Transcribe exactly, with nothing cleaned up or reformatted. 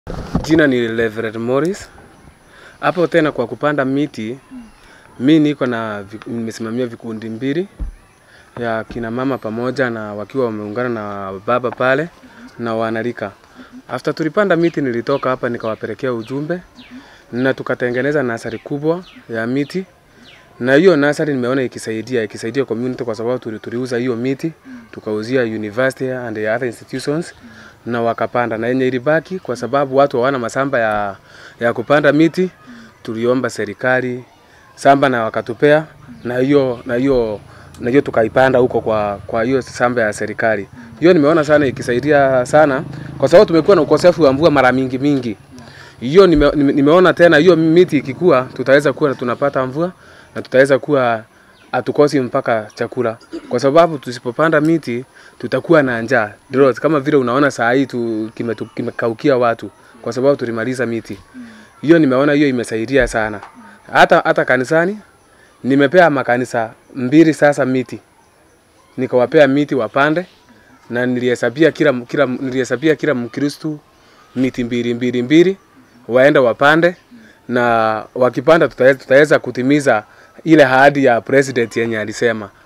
Jina ni Reverend Morris. Hapo tena kwa kupanda miti, mimi niko na nimesimamia vikundi mbili ya kina mama pamoja na wakiwa wameungana na baba pale na wanalika. After tulipanda miti nilitoka hapa nikawapelekea ujumbe na tukatengeneza nasari kubwa ya miti. Na hiyo nasari nimeona ikisaidia ikisaidia community kwa sababu tuliuza hiyo miti, tukauzia university and the other institutions na wakapanda, na yenye ilibaki kwa sababu watu hawana masamba ya ya kupanda miti, tuliomba serikali samba na wakatupea, na hiyo na hiyo na hiyo tukaipanda huko kwa kwa hiyo samba ya serikali. Hiyo nimeona sana ikisaidia sana kwa sababu tumekuwa na ukosefu wa mvua mara mingi mingi. Hiyo nime, nime, nimeona tena hiyo miti ikikua tutaweza kuwa tunapata mvua na tutaweza kuwa hatukosi mpaka chakula, kwa sababu tusipopanda miti tutakuwa na njaa, drought, kama vile unaona saa hii tu kimekaukia watu kwa sababu tulimaliza miti. Hiyo nimeona hiyo imesaidia sana. Hata hata kanisani nimepea makanisa mbili sasa miti, nikawapea miti wapande, na nilihesabia kila kila nilihesabia kila Mkristo miti mbili mbili mbili waenda wapande, na wakipanda tutaweza kutimiza ile ahadi ya president yenye alisema.